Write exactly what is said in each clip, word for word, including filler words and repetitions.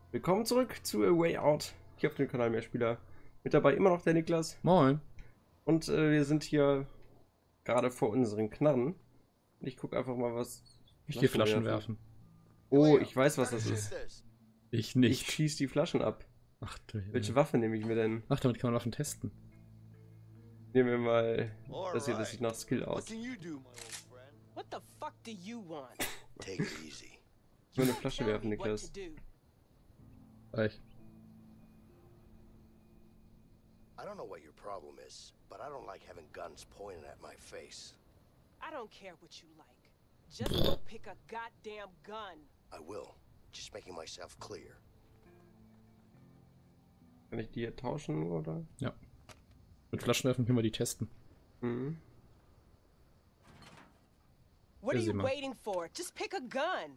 Willkommen zurück zu A Way Out, hier auf dem Kanal Mehrspieler. Mit dabei immer noch der Niklas. Moin. Und äh, wir sind hier gerade vor unseren Knarren. Ich gucke einfach mal, was... Ich gehe Flaschen werfen. Oh, ich weiß, was das ist. Ich Ich nicht. schieße die Flaschen ab. Ach du Himmel. Welche Waffe nehme ich mir denn? Ach, damit kann man Waffen testen. Nehmen wir mal... Das hier, das sieht nach Skill aus. What the fuck do you want? Take it easy. Nur eine Flasche werfen, Niklas. Gleich. I don't know what your problem is, but I don't like having guns pointed at my face. I don't care what you like. Just go pick a goddamn gun. I will. Just making myself clear. Kann ich die hier tauschen, oder? Ja. Mit Flaschen werfen können wir die testen. Mhm. What Ja, are sieh you mal. waiting for? Just pick a gun.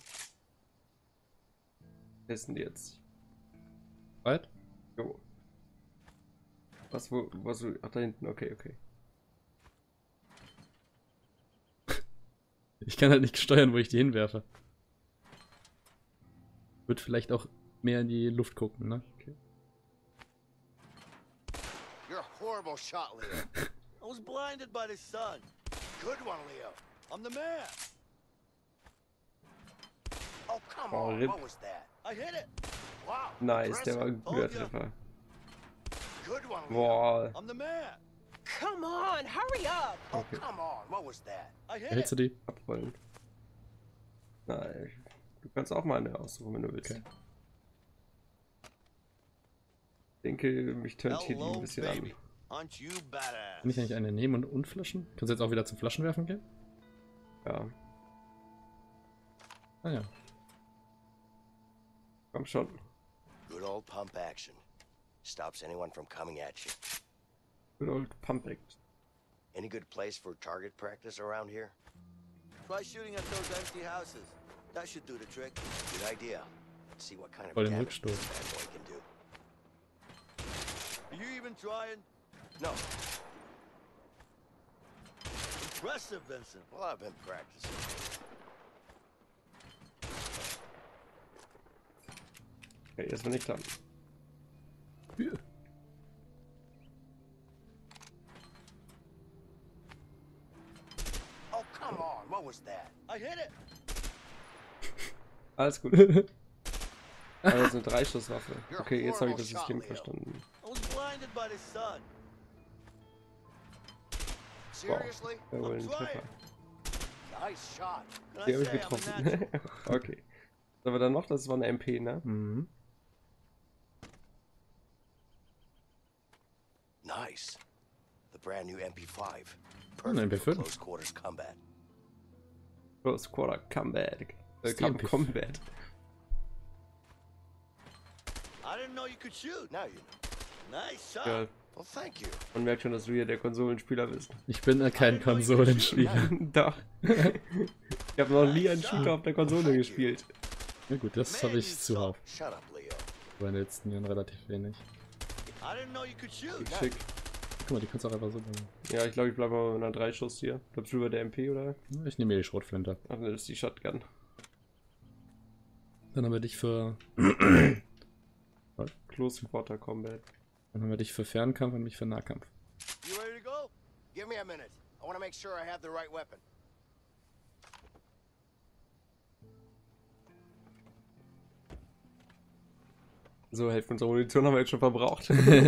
Testen die jetzt. Weit? Jo. Was, wo, was, wo- ach, da hinten, okay, okay. Ich kann halt nicht steuern, wo ich die hinwerfe. Wird vielleicht auch mehr in die Luft gucken, ne? okay. You're a horrible shot, Leo. I was blinded by the sun. Good one, Leo. I'm the man. Oh, come Oh, on. rip. What was that? I hit it. Wow. Nice, der war ein guter Told ya. Treffer. Good one, Leo. Boah. I'm the man. Come on, hurry up. Oh, Okay. come on. What was that? I hit Hältst du it. die? Abrollen. Nein. Du kannst auch mal eine aussuchen, wenn du willst. Okay. Ich denke, mich tönt hier die ein Hello, bisschen baby. an. Aren't you badass? Kann ich eigentlich eine nehmen und, und Flaschen? Kannst du jetzt auch wieder zum Flaschenwerfen gehen? Ja, Ah ja. komm schon. Good old pump action. Stops anyone from coming at you. Good old Pump Act. Any good place for target practice around here? Try shooting at those empty houses. That should do the trick. Good idea. Let's see what kind of Voll den damage Rückstoß. this bad boy can do. Are you even trying? No. Impressive, Vincent. Well, I've been practicing. Okay, jetzt bin ich dran. Hier. Oh, come on. What was that? I hit it. Alles gut. Aber das ist eine Dreischusswaffe. Okay, jetzt habe ich das System verstanden. I was blinded by the sun. Seriously? Jawohl, ein I'm trying. Treffer. Nice shot. Can I Die habe ich say I'm a getroffen. natural? Okay. Was haben wir dann noch? Das war eine M P, ne? Mhm. Nice. The brand new M P five. Oh, eine M P Perfect for fünf. close quarters combat. Close Quarter Combat. Äh, Ist die Com M P Combat. I didn't know you could shoot. Now you know. Nice shot. Ja, Well, thank you. man merkt schon, dass du hier der Konsolenspieler bist. Ich bin äh, kein Konsolenspieler. Doch. Ich habe noch nie einen Shooter auf der Konsole gespielt. Ja gut, das Man, habe you ich zuhauf. Shut up, Leo. Aber in den letzten Jahren relativ wenig. I didn't know you could shoot. Schick. Guck mal, die kannst du auch einfach so machen. Ja, ich glaube, ich bleibe mal mit einer Dreischuss hier. Bleibst du über der M P, oder? Ich nehme mir die Schrotflinte. Ach ne, das ist die Shotgun. Dann haben wir dich für. Close Quarter Combat. Dann haben wir dich für Fernkampf und mich für Nahkampf. You ready to go? Give me a minute. I want to make sure I have the right weapon. So, Hälfte unserer Munition haben wir jetzt schon verbraucht.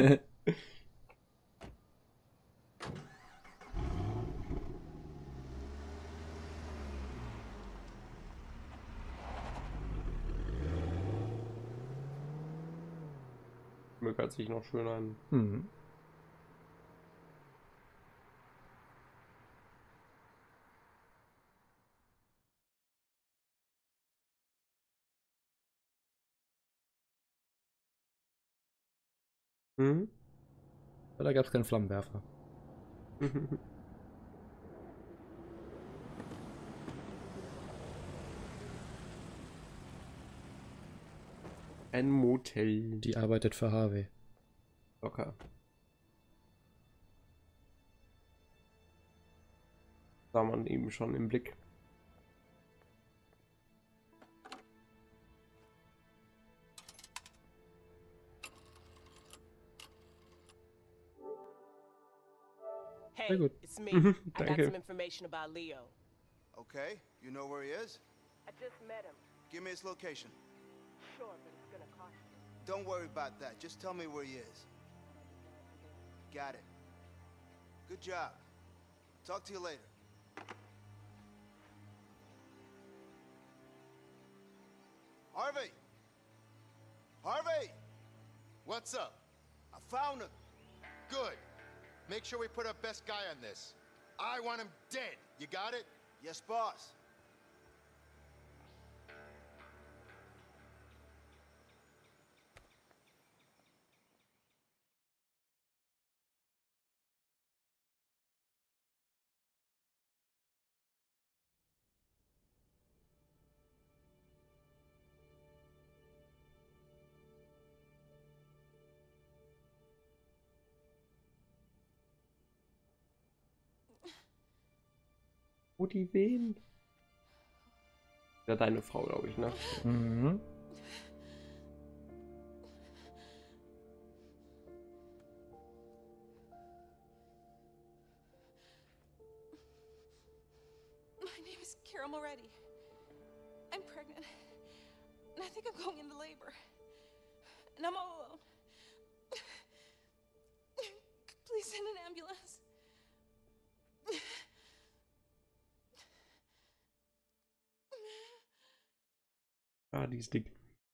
Möckert sich noch schön an. Mhm. Mhm. Aber da gab es keinen Flammenwerfer. Ein Motel. Die arbeitet für Harvey. Locker. Sah man eben schon im Blick. Hey, good. it's me. Mhm, I got danke. some information about Leo. Okay, you know where he is? I just met him. Give me his location. Sure, but it's gonna cost you. Don't worry about that. Just tell me where he is. Got it. Good job. Talk to you later. Harvey! Harvey! What's up? I found him. Good. Make sure we put our best guy on this. I want him dead. You got it? Yes, boss. Wo die wen? Ja, deine Frau, glaube ich, ne? Mhm. My name is Carol Moretti. I'm pregnant. And I think I'm going into labor. And I'm all alone. Please send an ambulance. Ah, die ist dick.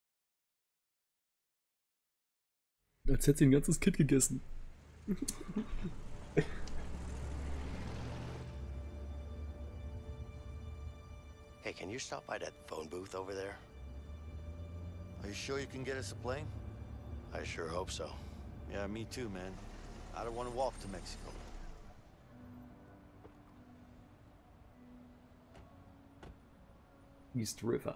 Als hätte sie ein ganzes Kind gegessen. Hey, can you stop by that phone booth over there? Are you sure you can get us a plane? I sure hope so. Yeah, me too, man. I don't want to walk to Mexico. East River.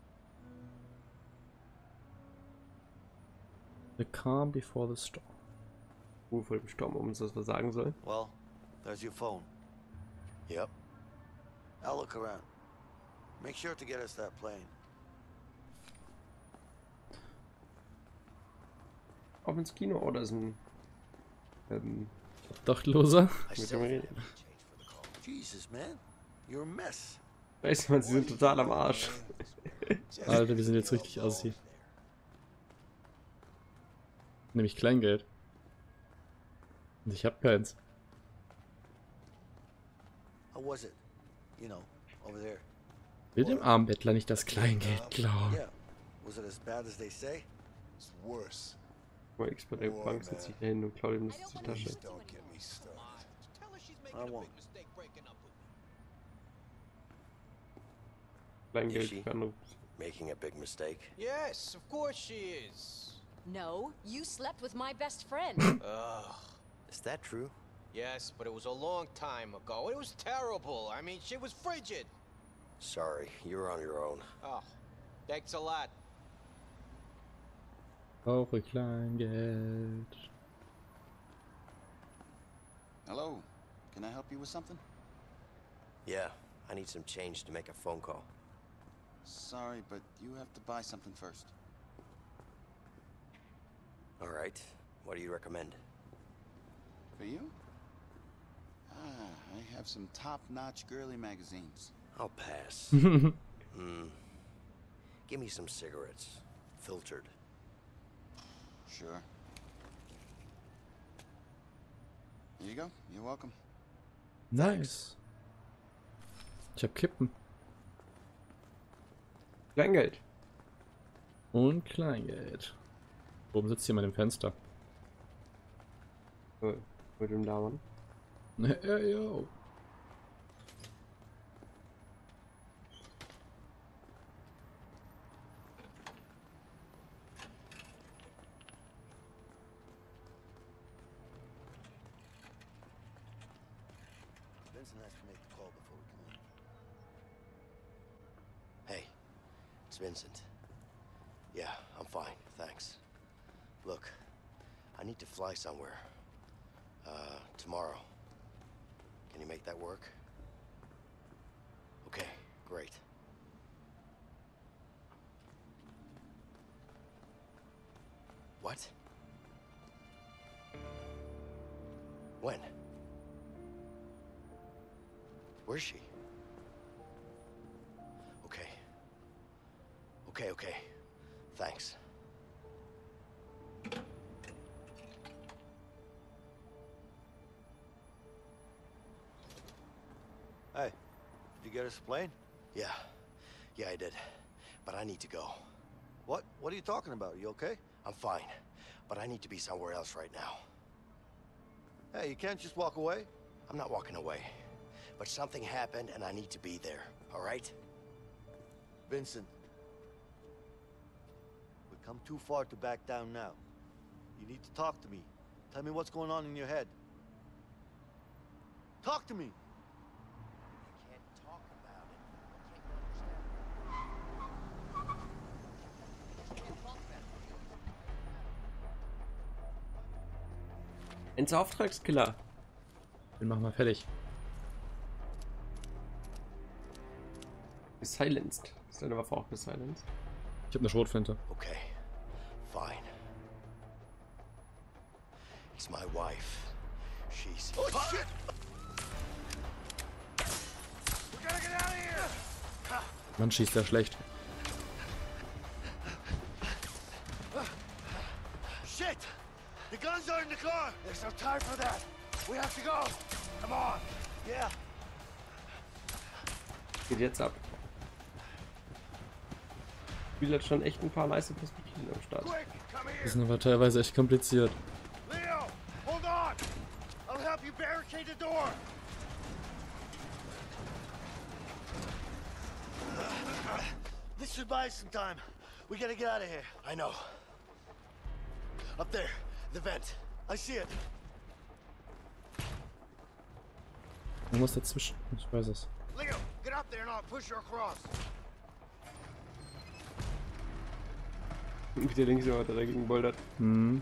The calm before the storm. Ruhe vor dem Sturm, um uns das was sagen soll. Well, there's your phone. Yep. I'll look around. Make sure to get us that plane. Auf ins Kino oder ist ein ähm, Obdachloser. I mit still dem haven't Reden. had change for the call. Jesus, man. You're a mess. Weißt du, man, sie sind total am Arsch. Alter, wir sind jetzt richtig assi. Nämlich Kleingeld. Und ich hab keins. How was it? You know, over there. Will dem armen Bettler nicht das Kleingeld klauen. Yeah. Was it as bad as they say? It's worse. Mal X bei der Bank sitzt sich da hin und klaut ihm das zur Tasche. Please don't get me started. Tell her she's I won't. mistake breaking up with me. Kleingeld Ishi. für andere. Making a big mistake. Yes, of course she is. No, you slept with my best friend. Ugh. Is that true? Yes, but it was a long time ago. It was terrible. I mean, she was frigid. Sorry, you're on your own. Oh, thanks a lot. Brauche Kleingeld. Hello. Can I help you with something? Yeah, I need some change to make a phone call. Sorry, but you have to buy something first. All right, what do you recommend? For you? Ah, I have some top-notch girly magazines. I'll pass. Hmm. Give me some cigarettes. Filtered. Sure. Here you go. You're welcome. Nice. Ich hab Kippen. Kleingeld. Und Kleingeld. Oben sitzt jemand im Fenster. Äh, mit dem Damen. Ja, yo. Vincent has to make the call before we come in. Hey, it's Vincent. Yeah, I'm fine, thanks. Look, I need to fly somewhere. Uh, tomorrow. Can you make that work? Okay, great. What? When? Where's she? Okay. Okay, okay. Thanks. Hey, did you get us a plane? Yeah. Yeah, I did. But I need to go. What? What are you talking about? You okay? I'm fine. But I need to be somewhere else right now. Hey, you can't just walk away? I'm not walking away. But something happened and I need to be there, all right? Vincent. We've come too far to back down now. You need to talk to me. Tell me what's going on in your head. Talk to me! I can't talk about it. Can't you understand? Ins Auftragskiller. Den machen wir fertig. Gesilenced. Ist deine Waffe auch gesilenced? Ich habe eine Schrotflinte. Okay, fine. It's my wife. She's... Oh, shit! We gotta get out of here! Mann, schießt der schlecht. Shit! The guns are in the car! There's no time for that! We have to go! Come on! Yeah! Geht jetzt ab. Das Spiel hat schon echt ein paar nice Perspektiven am Start. Quick, come here! Das ist aber teilweise echt kompliziert. Leo, hold on! I'll help you barricade the door! This should buy us some time. We gotta get out of here. I know. Up there, the vent. I see it. Irgendwas dazwischen. Ich weiß es. Leo, get up there and I'll push her across. Wie der links immer dagegen bouldert. Hm.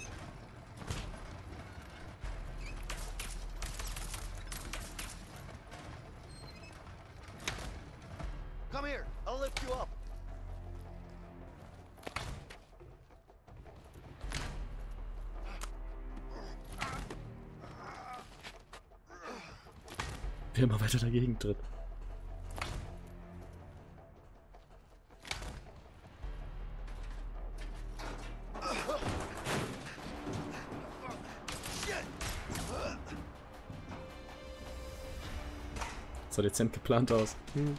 Come here, I'll lift you up. Wer immer weiter dagegen tritt. Das sah dezent geplant aus. Hm.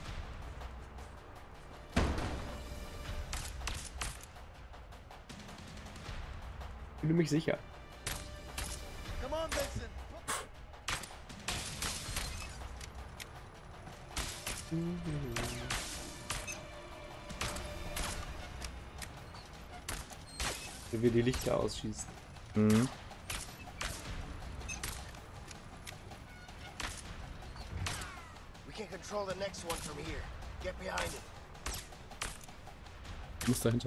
Ich fühle mich sicher. Come on, Vincent. Wie wir die Lichter ausschießen. Mhm. We can control the next one from here. Get behind it. Du musst dahinter.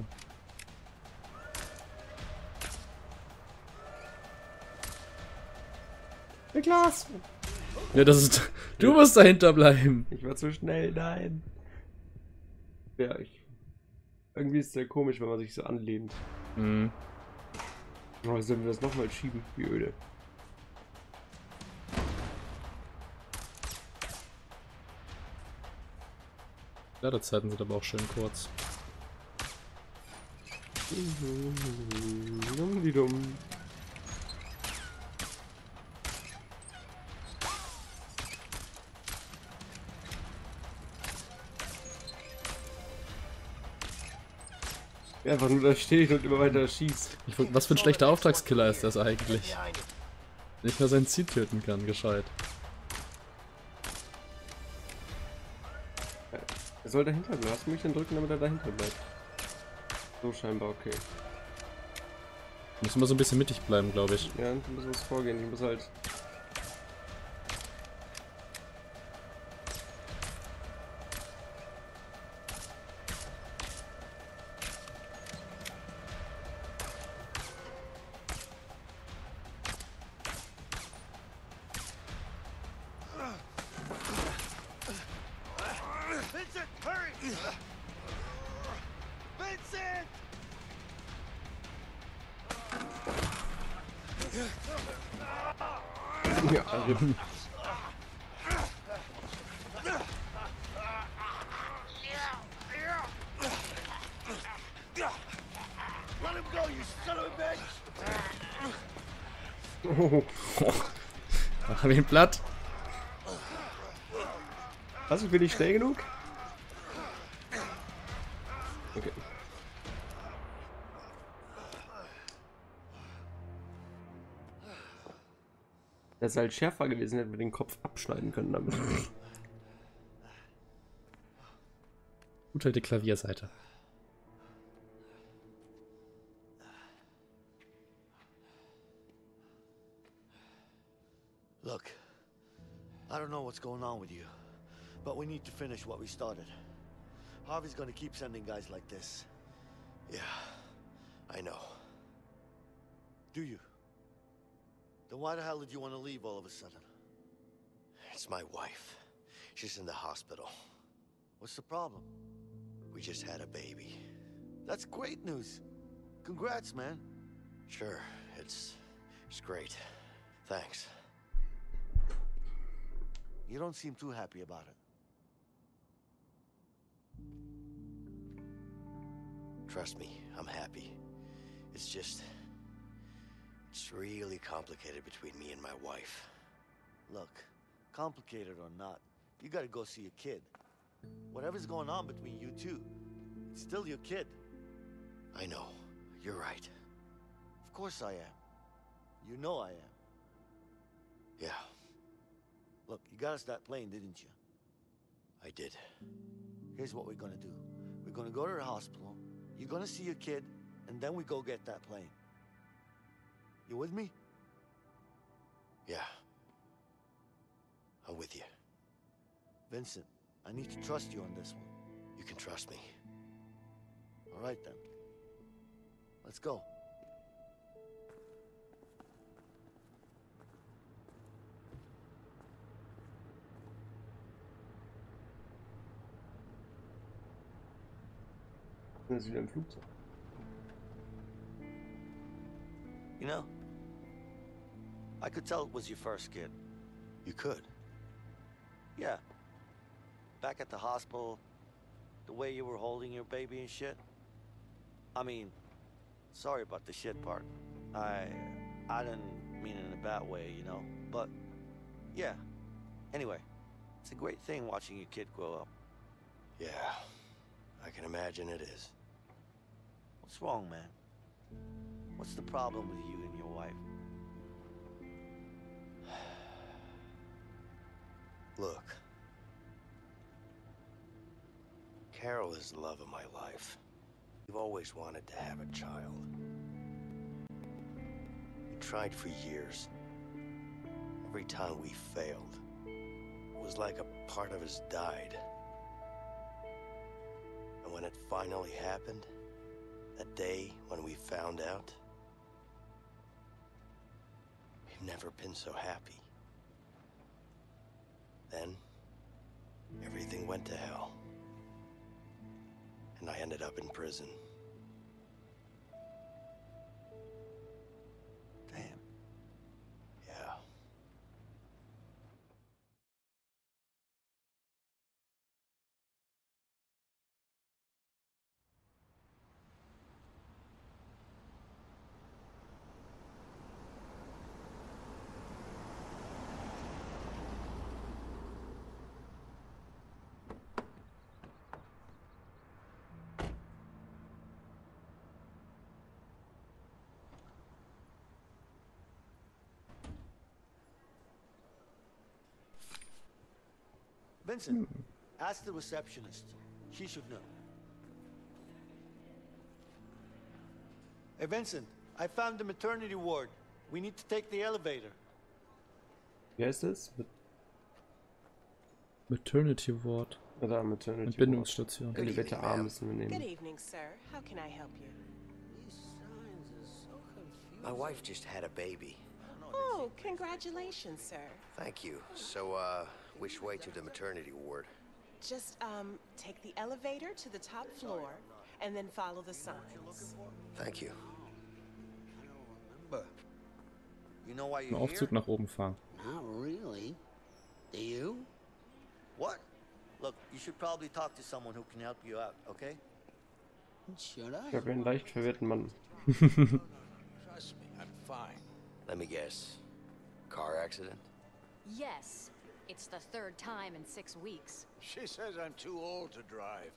Niklas! Ja, das ist. Du musst dahinter bleiben. Ich war zu schnell, nein. Ja, ich. Irgendwie ist es sehr komisch, wenn man sich so anlehnt. Mhm. Oh, sollen wir das nochmal schieben? Wie öde. Ladezeiten sind aber auch schön kurz. Dumm wie dumm. Einfach nur da steht und immer weiter schießt. Ich, was für ein schlechter Auftragskiller ist das eigentlich? Behind it. Nicht mehr sein Ziel töten kann, gescheit. Er soll dahinter bleiben. Hast du mich dann drücken, damit er dahinter bleibt? So scheinbar, okay. Muss immer so ein bisschen mittig bleiben, glaube ich. Ja, du musst was vorgehen. Ich muss halt. Vincent, hurry! Vincent! Ja, also. Oh. Machen wir ihn platt. Was, ich bin nicht schnell genug? Okay. Das ist halt schärfer gewesen, hätten wir den Kopf abschneiden können damit. Gut halt die Klavierseite. Look, I don't know what's going on with you, but we need to finish what we started. Harvey's gonna keep sending guys like this. Yeah, I know. Do you? Then why the hell did you want to leave all of a sudden? It's my wife. She's in the hospital. What's the problem? We just had a baby. That's great news. Congrats, man. Sure, it's... it's great. Thanks. You don't seem too happy about it. Trust me, I'm happy. It's just... it's really complicated between me and my wife. Look, complicated or not, you gotta go see your kid. Whatever's going on between you two, it's still your kid. I know, you're right. Of course I am. You know I am. Yeah. Look, you got us that plane, didn't you? I did. Here's what we're gonna do. We're gonna go to the hospital, you're gonna see your kid, and then we go get that plane. You with me? Yeah. I'm with you. Vincent, I need to trust you on this one. You can trust me. All right, then. Let's go. Das ist wieder im Flugzeug. You know, I could tell it was your first kid. You could? Yeah. Back at the hospital, the way you were holding your baby and shit. I mean, sorry about the shit part. I... I didn't mean it in a bad way, you know? But, yeah. Anyway, it's a great thing watching your kid grow up. Yeah, I can imagine it is. What's wrong, man? What's the problem with you and your wife? Look. Carol is the love of my life. We've always wanted to have a child. We tried for years. Every time we failed, it was like a part of us died. And when it finally happened, that day when we found out, we've never been so happy. Then, everything went to hell. And I ended up in prison. Damn. Yeah. Vincent, ask the receptionist. She should know. Hey, Vincent, I found the maternity ward. We need to take the elevator. Wie heißt das? Mit Maternity Ward. oder Maternity Entbindungsstation. Ward. Elevator A müssen wir Good nehmen. evening, sir. How can I help you? My wife just had a baby. Oh, congratulations, sir. Thank you. So, uh, which way to the maternity ward? Just, um, take the elevator to the top floor and then follow the signs. Thank you. You know why Ein you're Aufzug here? nach oben fahren. Not really. Do you? What? Look, you should probably talk to someone who can help you out, okay? Should Ich I? habe einen leicht verwirrten Mann. Trust me, I'm fine. Let me guess. Car accident? Yes. It's the third time in six weeks. She says I'm too old to drive.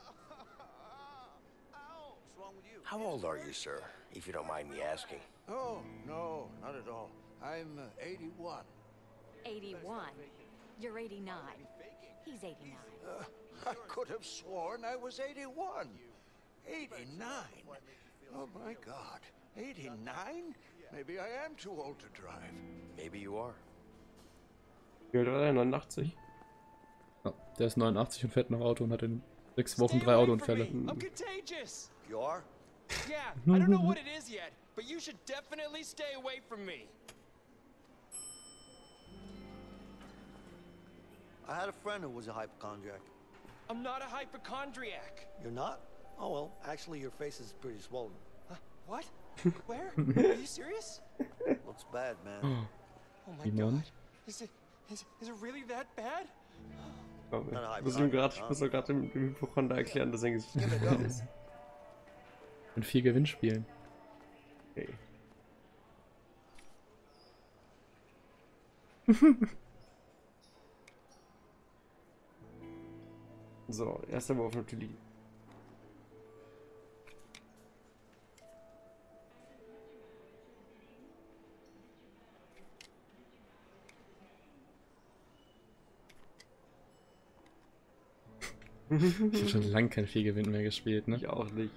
What's wrong with you? How old are you, sir? If you don't mind me asking. Oh, no, not at all. I'm uh, eighty-one. eighty-one. You're eighty-nine. He's eighty-nine. Uh, I could have sworn I was eighty-one. eighty-nine? Oh my God. eighty-nine? Maybe I am too old to drive. Maybe you are. Wie alt war der? neunundachtzig? Ja, der ist neunundachtzig und fährt noch Auto und hat in sechs Wochen drei Autounfälle. I'm contagious. You are? Yeah, I don't know what it is yet, but you should definitely stay away from me. I had a friend who was a hypochondriac. I'm not a hypochondriac. You're not? Oh well, actually your face is pretty swollen. Uh, what? Where? Are you serious? Looks bad, man. Oh my God. Is it, is, is it really that bad? Oh, ich muss ihm gerade, ich muss doch gerade dem, dem Hypochonder erklären, dass er nicht ist. In vier Gewinnspielen. Okay. So, erster Wurf natürlich. Ich habe schon lange kein Viergewinn mehr gespielt, ne? Ich auch nicht.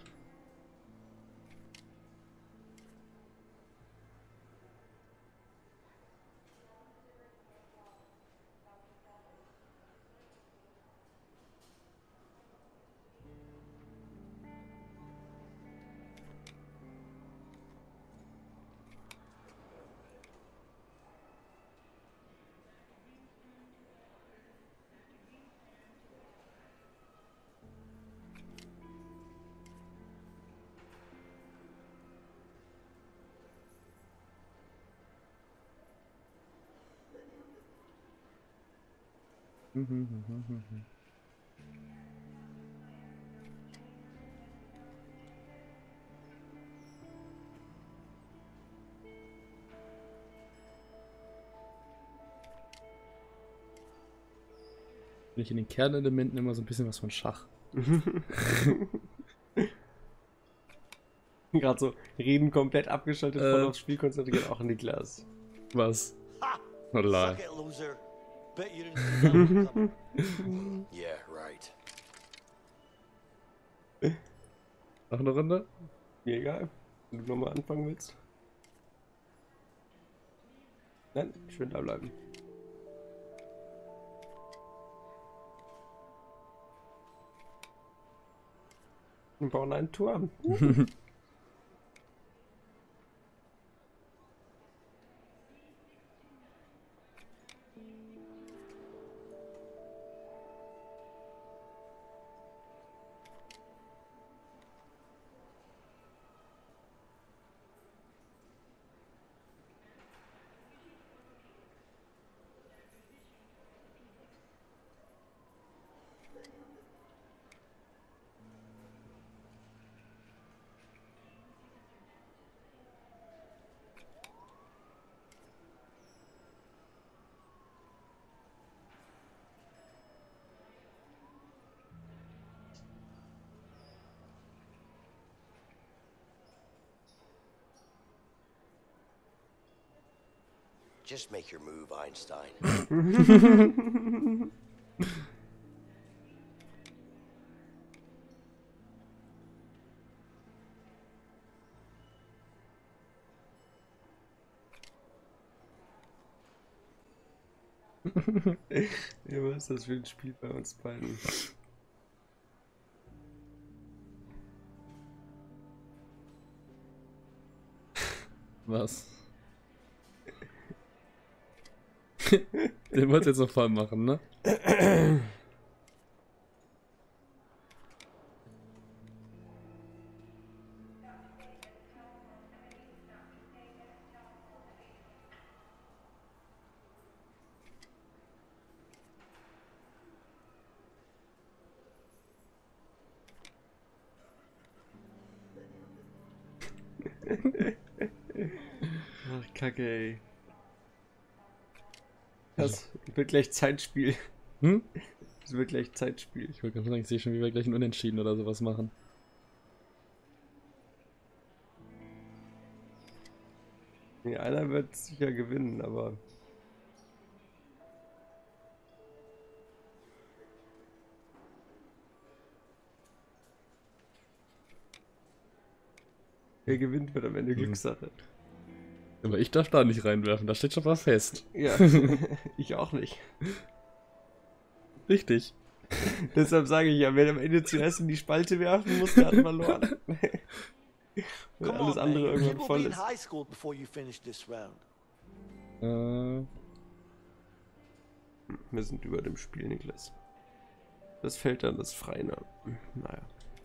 Bin ich in den Kernelementen immer so ein bisschen was von Schach. Gerade so reden komplett abgeschaltet, äh, voll aufs Spiel konzentriert, auch Niklas. Was? Oh, lol. Yeah, right. Noch eine Runde? Mir egal. Wenn du nochmal anfangen willst. Nein, ich will da bleiben. Wir bauen einen Turm. Just make your move, Einstein. Ja, was ist das für ein Spiel bei uns beiden? Was? Den wollt ihr jetzt noch voll machen, ne? Ach, Kacke, ey. Das wird gleich Zeitspiel. Hm? Das wird gleich Zeitspiel. Ich wollte gerade sagen, ich sehe schon, wie wir gleich ein Unentschieden oder sowas machen. Nee, einer wird sicher gewinnen, aber... Wer gewinnt, wird am Ende Mhm. Glückssache. Aber ich darf da nicht reinwerfen, das steht schon mal fest. Ja, ich auch nicht. Richtig. Deshalb sage ich ja, wer am Ende zuerst in die Spalte werfen muss, der hat verloren. Wenn Come alles on, andere man. You irgendwann will voll be in ist. high school before you finish this round. Äh, Wir sind über dem Spiel, Niklas. Das fällt dann das Freie. Naja.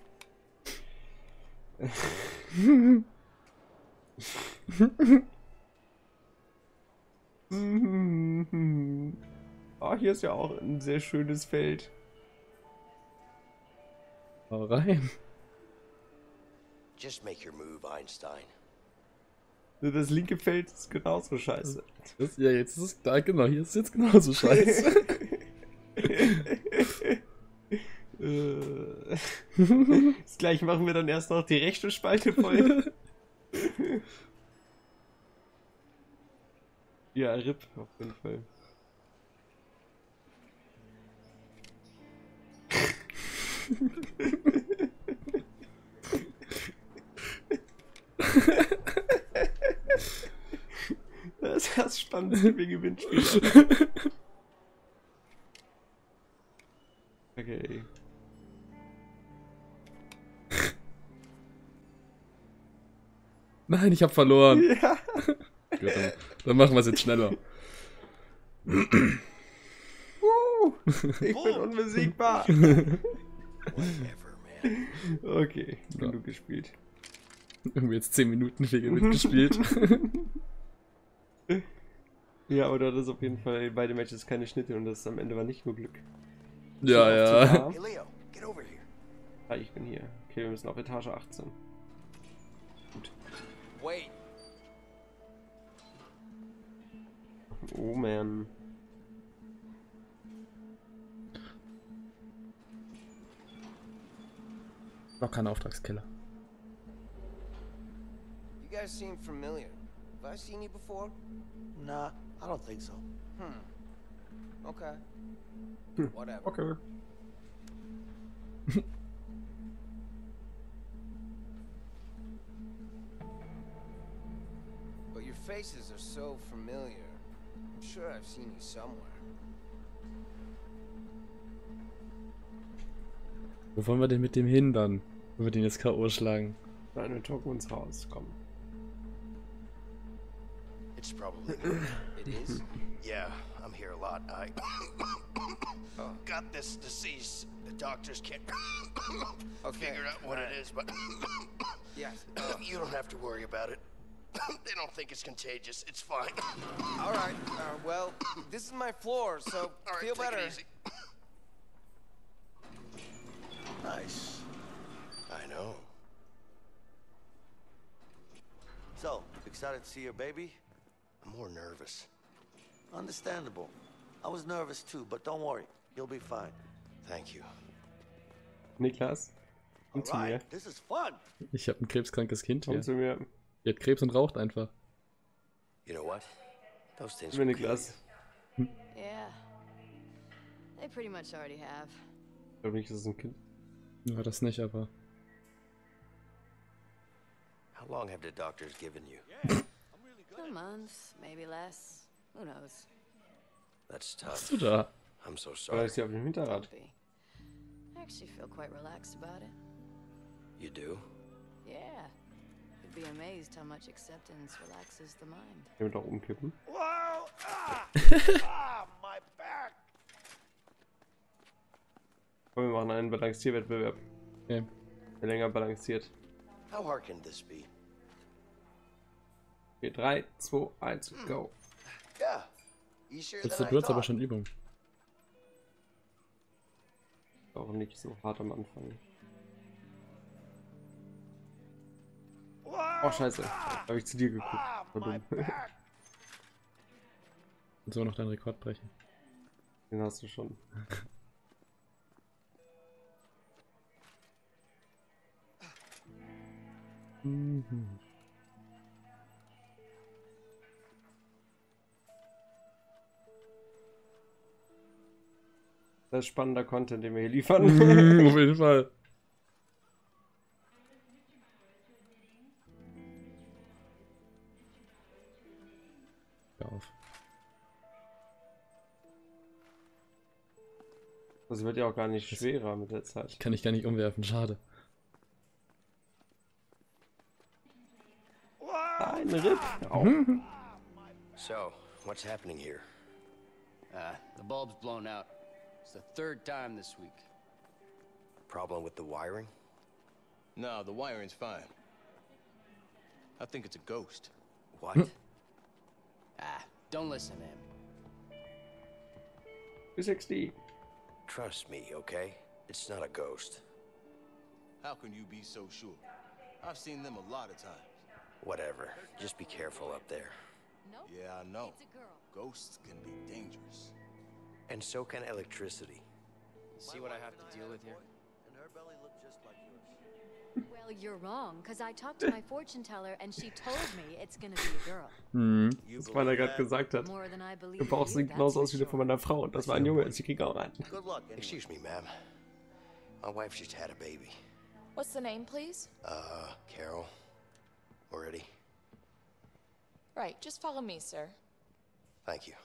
Oh, hier ist ja auch ein sehr schönes Feld. hau rein. Just make your move, Einstein. Nur das linke Feld ist genauso scheiße. Das, ja, jetzt ist es da, genau, hier ist es jetzt genauso scheiße. Äh. Das gleich machen wir dann erst noch die rechte Spalte voll. Ja, R I P auf jeden Fall. Das ist das spannendste Gewinnspiel. Okay. Nein, ich hab verloren. Ja. Gut, dann, dann machen wir es jetzt schneller. Uh, ich bin unbesiegbar. Okay, genug ja. gespielt. Irgendwie jetzt zehn Minuten viel mitgespielt. Ja, oder das auf jeden Fall beide Matches keine Schnitte und das am Ende war nicht nur Glück. Ja, ja. Hey Leo, get over here. Ah, ich bin hier. Okay, wir müssen auf Etage achtzehn. Gut. Wait. Oh man. Noch kein Auftragskiller. You guys seem familiar. Have I seen you before? Nah, I don't think so. Hmm. Okay. Whatever. Okay. But your faces are so familiar. I'm sure I've seen you somewhere. Wo wollen wir denn mit dem hin dann? Wenn wir den jetzt K O schlagen. Nein, wir talken uns raus, komm. It's probably It is? Yeah, I'm here a lot. I got this disease. The doctors can't Okay. figure out what it is, but Yes. you don't have to worry about it. They don't think it's contagious. It's fine. All right. Uh, well, this is my floor, so All right, feel take better. it easy. Nice. I know. So, excited to see your baby? I'm more nervous. Understandable. I was nervous too, but don't worry. You'll be fine. Thank you. Niklas, komm zu mir. Alright, this is fun. Ich habe ein krebskrankes Kind Komm hier. zu mir. Die hat Krebs und raucht einfach. You know what? Those things Mir will kill Niklas. you. Yeah. They pretty much already have. Ich glaube nicht, das ist ein Kind. Ja, das nicht, aber. How long have the doctors given you? Two months, maybe less. Who knows? That's Was tough. du da? I'm so Oder sorry. ist sie auf dem Hinterrad? Don't be. I actually feel quite relaxed about it. You do? Yeah. You'd be amazed how much acceptance relaxes the mind. Können wir doch umkippen? Whoa! Ah! Ah, my back! Komm, wir machen einen Balancierwettbewerb. Okay. Der länger balanciert. How hard can this be? Okay, drei, zwei, eins, go. Yeah. Easier Jetzt than du I hast aber thought. schon Übung. Auch nicht so hart am Anfang. Whoa! Oh, scheiße. Da habe ich zu dir geguckt. War dumm. Und so noch deinen Rekord brechen. Den hast du schon. Mhm. Das ist spannender Content, den wir hier liefern. Mm, auf jeden Fall. Hör auf. Das wird ja auch gar nicht schwerer mit der Zeit. Kann ich gar nicht umwerfen, schade. Ein Ripp. Oh. So, what's happening here? Uh, the bulb's blown out. It's the third time this week. Problem with the wiring? No, the wiring's fine. I think it's a ghost. What? Ah, don't listen to him. two sixty. Trust me, okay? It's not a ghost. How can you be so sure? I've seen them a lot of times. Whatever. Just be careful up there. Nope. Yeah, I know. It's a girl. Ghosts can be dangerous. And so can electricity. See what I have to deal with here? And her belly looked just like yours. Well, you're wrong, because I talked to my fortune teller and she told me it's gonna be a girl. Hm, das war, was er gerade gesagt hat. More than I believe Der Bauch you, sieht that's genauso for aus wie der von sure. meiner Frau. Und das war ein Junge, und sie kriegt auch rein. Good luck. Anyway. Excuse me, ma'am. My wife just had a baby. What's the name, please? Uh, Carol. Already? Right, just follow me, sir. Thank you.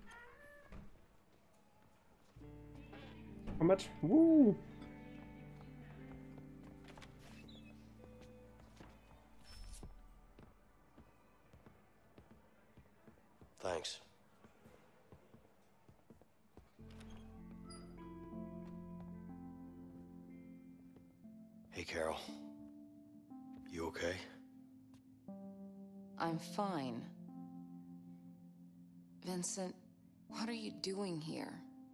How much? Woo! Thanks. Hey, Carol. You okay? I'm fine. Vincent, what are you doing here?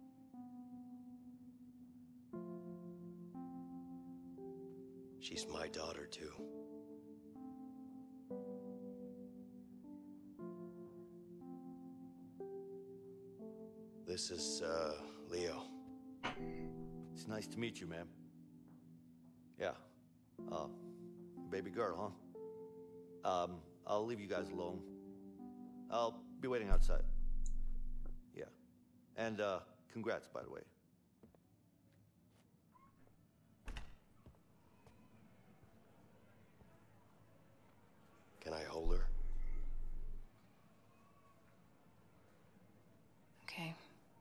She's my daughter, too. This is, uh, Leo. It's nice to meet you, ma'am. Yeah. Uh, baby girl, huh? Um, I'll leave you guys alone. I'll be waiting outside. Yeah. And, uh, congrats, by the way. Can I hold her? Okay.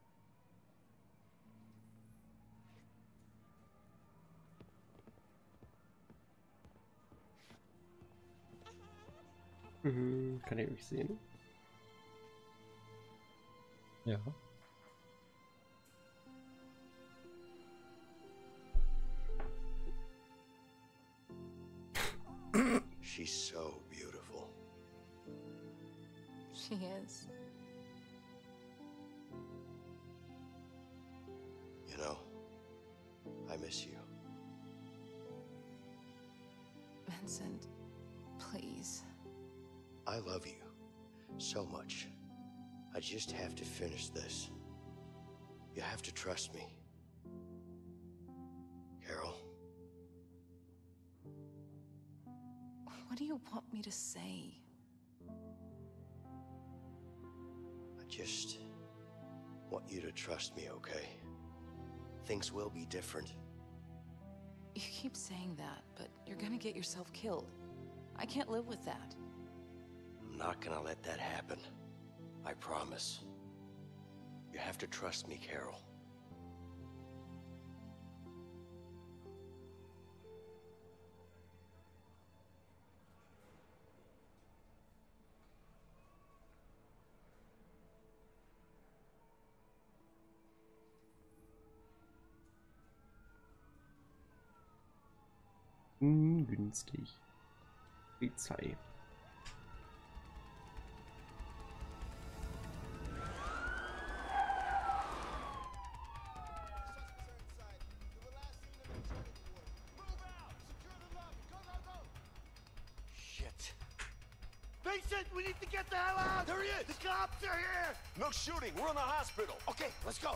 Mhm, kann ich mich sehen? Ja. She's so beautiful. She is. You know, I miss you. Vincent, please. I love you so much. I just have to finish this. You have to trust me. Carol, What do you want me to say? I just want you to trust me, okay? Things will be different. You keep saying that, but you're gonna get yourself killed. I can't live with that. I'm not gonna let that happen. I promise. You have to trust me, Carol. Ungünstig. Polizei. Shit. Vincent, we need to get the hell out! There he is! The cops are here! No shooting. We're in the hospital. Okay, let's go.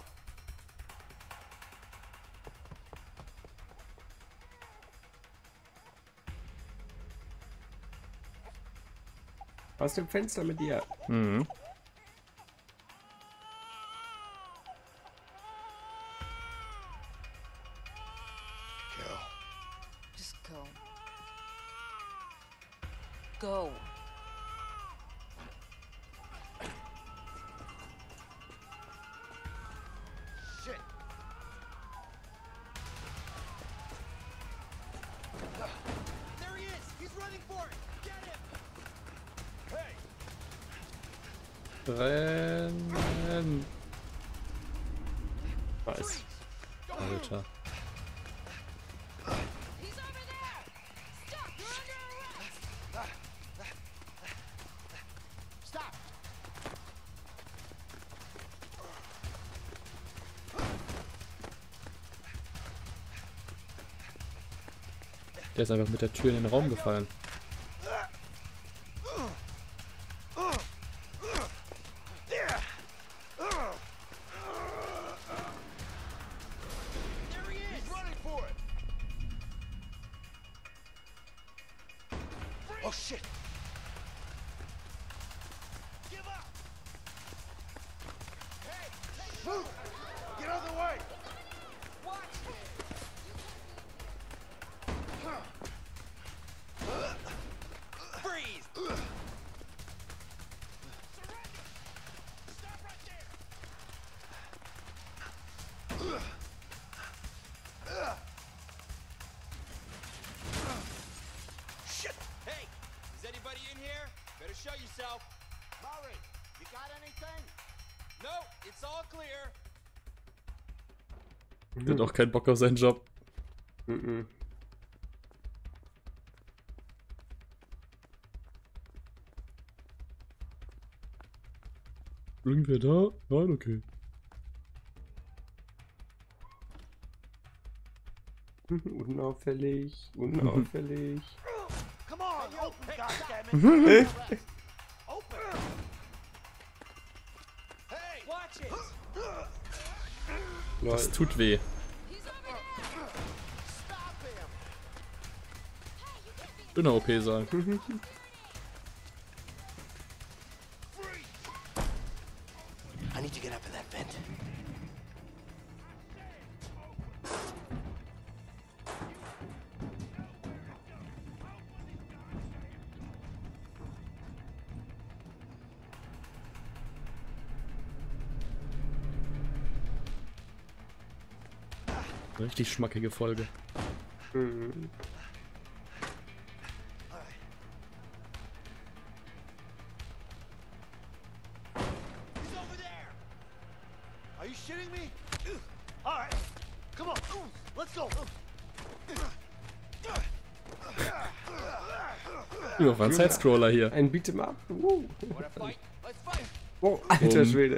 Aus dem Fenster mit dir. Mhm. Carol. Just go. Go. Shit. There he is! He's running for it! Get him! Hey! Rennen. Nice. Alter. He's over there! Stop! You're under arrest! Stop! Der ist einfach mit der Tür in den Raum gefallen. There he is! He's running for it! Oh shit! Give up! Hey! Move! Get out of the way! Watch! Freeze! Surrender! Stop right there! Shit! Hey! Is anybody in here? Better show yourself. Murray, you got anything? No, it's all clear. Der hat auch keinen Bock auf seinen Job. Mhm. Irgendwer da? Nein, okay. Unauffällig, unauffällig. Come on, open, goddammit! Open! Hey! Watch it! Das tut weh. Dünner O P-Saal. I need to get up in that vent. Richtig schmackige Folge. Mhm. He's over there! Are you shitting me? Alright, come on, let's go! Ja, war ein Sidescroller hier. Ein Beat'em Up. Uh. Wanna fight? Let's fight! Oh, alter Um. Schwede.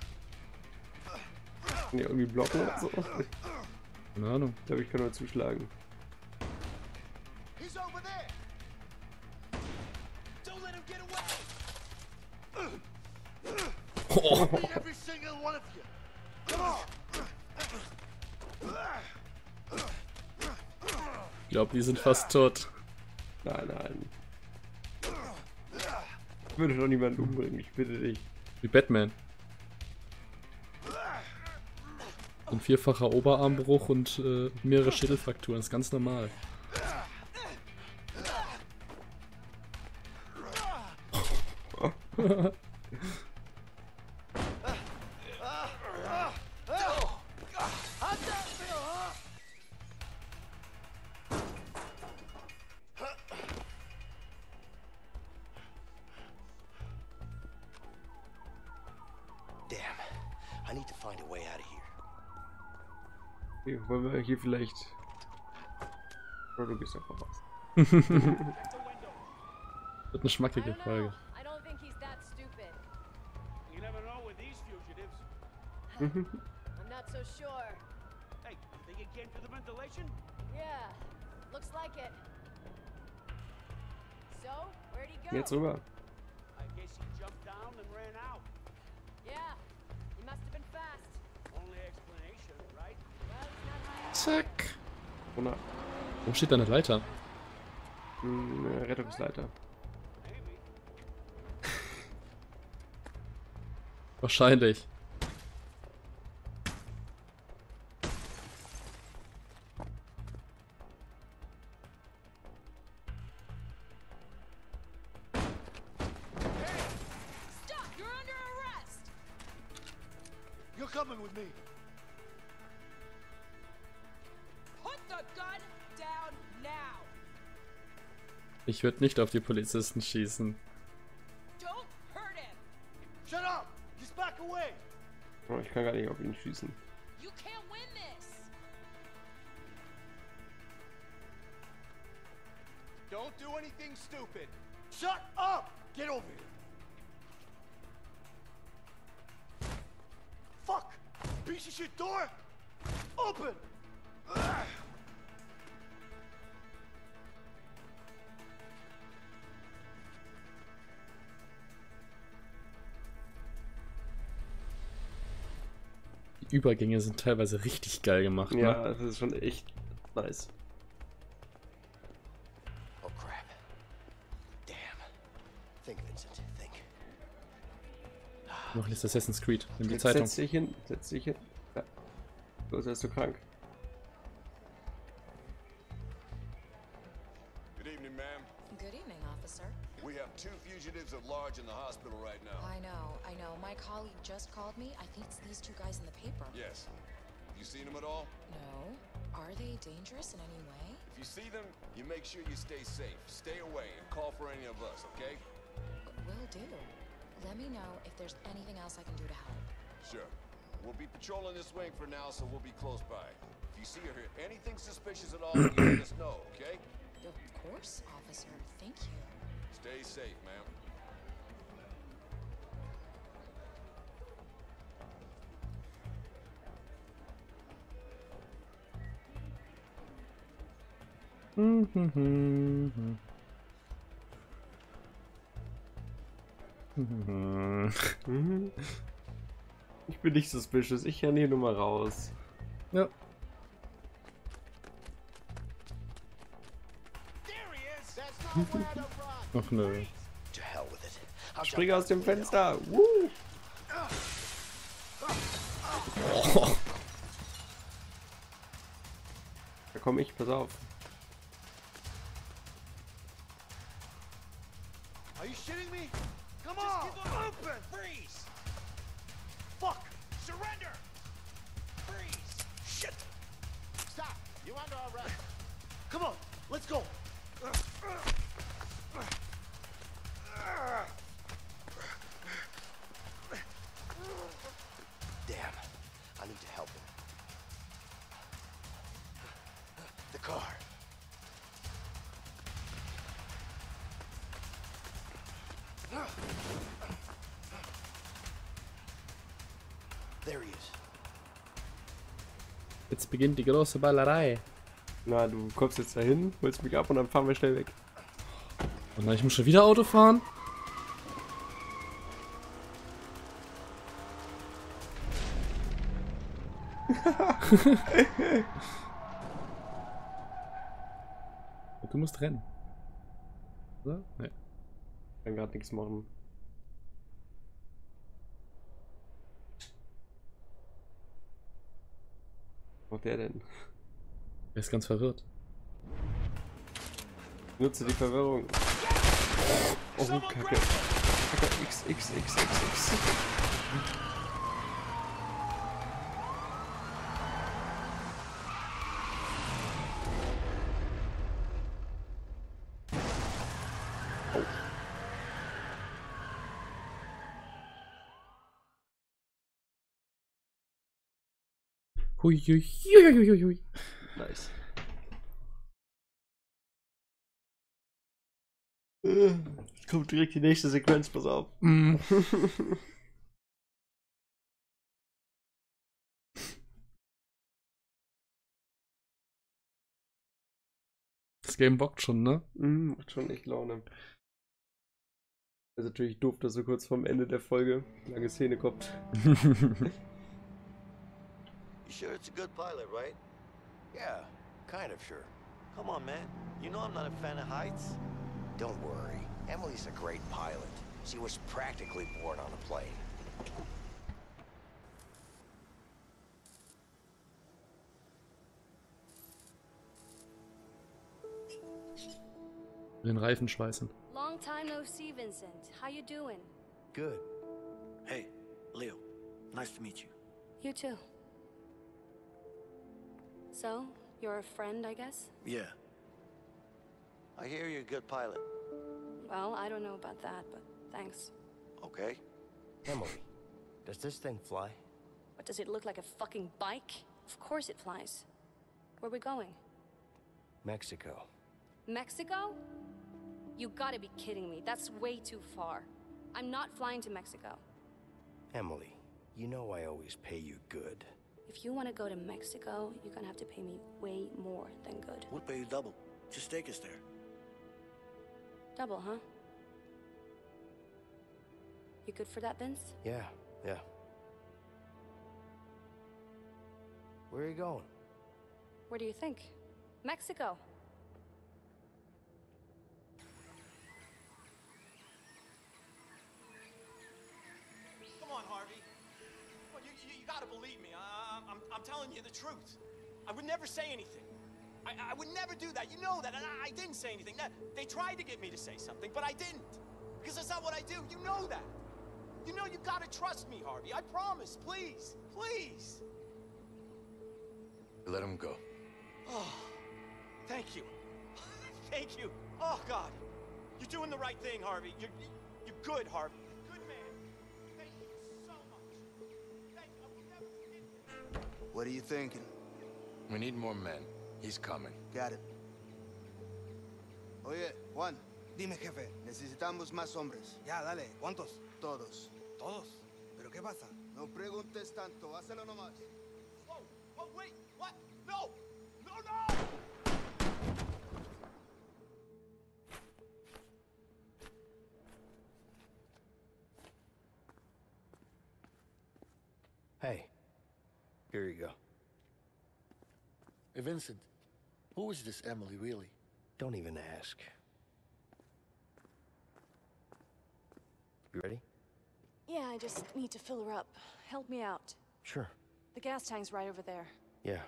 Kann ich irgendwie blocken oder so? Keine Ahnung. Ich glaube, ich kann nur zuschlagen. He's over there! Don't let him get away! Oh. Beat every single one of you! Come on! Ich glaube, die sind fast tot. Nein, nein. Ich würde doch niemanden umbringen, ich bitte dich. Wie Batman. Ein vierfacher Oberarmbruch und äh, mehrere Schädelfrakturen, ist ganz normal. Damn. I need to find a way out of here. Okay, wollen wir hier vielleicht... Oder du gehst einfach raus. Wird eine schmackige Folge. I don't think he's that stupid. You never know with these fugitives. I'm not so sure. Hey, think it came through the ventilation? Yeah, looks like it. So, where'd he go? Jetzt rüber. Zack. Oh nein. Wo steht da eine Leiter? Eine Rettungsleiter. Wahrscheinlich. You're coming with me. Put the gun down now. Ich würde nicht auf die Polizisten schießen. Don't hurt him. Shut up! Just back away! Oh, ich kann gar nicht auf ihn schießen. You can't win this. Don't do anything stupid. Shut up! Get over here! Fuck! Piece of shit door! Open! Ugh. Die Übergänge sind teilweise richtig geil gemacht, ne? Ja, das ist schon echt nice. Oh crap. Damn. Think, Vincent, think. Noch nicht Assassin's Creed. Nimm die Jetzt Zeitung. setz dich hin, setz dich hin. Ja. Los, bist du krank. Good evening, ma'am. Good evening, officer. We have two fugitives at large in the hospital right now. I know, I know. My colleague just called me. I think it's these two guys in the paper. Yes. You seen them at all? No. Are they dangerous in any way? If you see them, you make sure you stay safe. Stay away and call for any of us, okay? Will do. Let me know if there's anything else I can do to help. Sure. We'll be patrolling this wing for now, so we'll be close by. If you see or hear anything suspicious at all, you let us know, okay? Of course, officer. Thank you. Stay safe, ma'am. Ich bin nicht suspicious, ich renne hier nur mal raus. Ja. Ach nö. Spring aus dem Fenster! Woo! Oh. Da komme ich, pass auf. Are you shitting me? Come on! Open! Freeze! Fuck! Surrender! Freeze! Shit! Stop! You under arrest! Come on! Let's go! Damn. I need to help him. The car. There he is. Jetzt beginnt die große Ballerei. Na, du kommst jetzt dahin, holst mich ab und dann fahren wir schnell weg. Und na, ich muss schon wieder Auto fahren? Du musst rennen. Oder? Nee. Ich kann gerade nichts machen. Was macht der denn? Er ist ganz verwirrt. Nutze die Verwirrung. Oh, Kacke. Kacke. X, X, X, X, X. Hui, hui, hui, hui, hui, hui. Nice. Kommt direkt die nächste Sequenz, pass auf. Mm. Das Game bockt schon, ne? Mm, macht schon echt Laune. Das ist natürlich doof, dass so kurz vorm Ende der Folge lange Szene kommt. You sure it's a good pilot, right? Yeah, kind of sure. Come on, man. You know I'm not a fan of heights. Don't worry. Emily's a great pilot. She was practically born on a plane. Den Reifen schweißen. Long time no see, Vincent. How you doing? Good. Hey, Leo. Nice to meet you. You too. So, you're a friend, I guess? Yeah. I hear you're a good pilot. Well, I don't know about that, but thanks. Okay. Emily, does this thing fly? What, does it look like a fucking bike? Of course it flies. Where are we going? Mexico. Mexico? You gotta be kidding me. That's way too far. I'm not flying to Mexico. Emily, you know I always pay you good. If you want to go to Mexico, you're gonna have to pay me way more than good. We'll pay you double. Just take us there. Double, huh? You good for that, Vince? Yeah, yeah. Where are you going? Where do you think? Mexico. Come on, Harvey. Well, you, you, you gotta believe me. I, I'm, I'm telling you the truth. I would never say anything. I, I would never do that. You know that, and I, I didn't say anything. Now, they tried to get me to say something, but I didn't. Because that's not what I do. You know that. You know you gotta trust me, Harvey. I promise. Please. Please. Let him go. Oh, thank you. Thank you. Oh, God. You're doing the right thing, Harvey. You're, you're good, Harvey. Good man. Thank you so much. Thank you. I will never forget this. What are you thinking? We need more men. He's coming. Got it. Oye, Juan. Dime, jefe. Necesitamos más hombres. Ya, dale. ¿Cuántos? Todos. ¿Todos? ¿Pero qué pasa? No preguntes tanto. Hazlo nomás. Whoa, whoa, wait. What? No! No, no! Hey, here you go. Hey, Vincent. Who is this Emily, really? Don't even ask. You ready? Yeah, I just need to fill her up. Help me out. Sure. The gas tank's right over there. Yeah.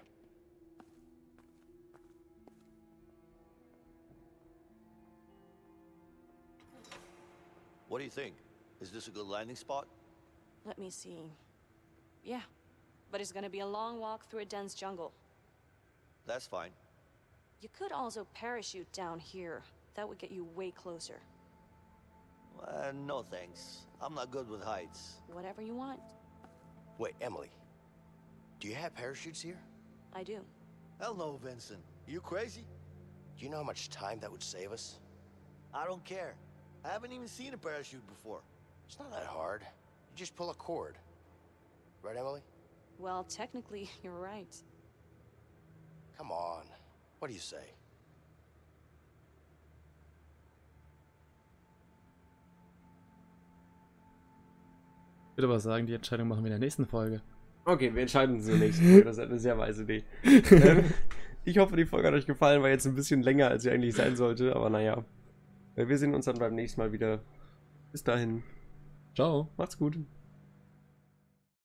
What do you think? Is this a good landing spot? Let me see. Yeah, but it's gonna be a long walk through a dense jungle. That's fine. You could also parachute down here. That would get you way closer. Uh, no thanks. I'm not good with heights. Whatever you want. Wait, Emily. Do you have parachutes here? I do. Hell no, Vincent. You crazy? Do you know how much time that would save us? I don't care. I haven't even seen a parachute before. It's not that hard. You just pull a cord. Right, Emily? Well, technically, you're right. Come on. What do you say? Ich würde aber sagen, die Entscheidung machen wir in der nächsten Folge. Okay, wir entscheiden uns in der nächsten Folge. Das ist eine sehr weise Idee. ähm, ich hoffe, die Folge hat euch gefallen. War jetzt ein bisschen länger, als sie eigentlich sein sollte. Aber naja. Wir sehen uns dann beim nächsten Mal wieder. Bis dahin. Ciao. Macht's gut.